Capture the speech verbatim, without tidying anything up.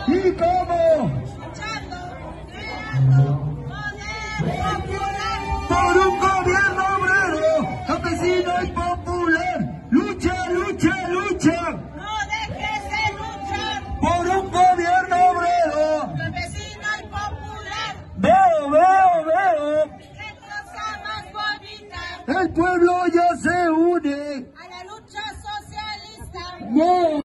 ¿Y cómo? Luchando, creando poder popular. Por un gobierno obrero, campesino y popular. Lucha, lucha, lucha. No dejes de luchar. Por un gobierno obrero. Campesino y popular. Veo, veo, veo. Qué cosa más bonita. El pueblo ya se une. A la lucha socialista. No.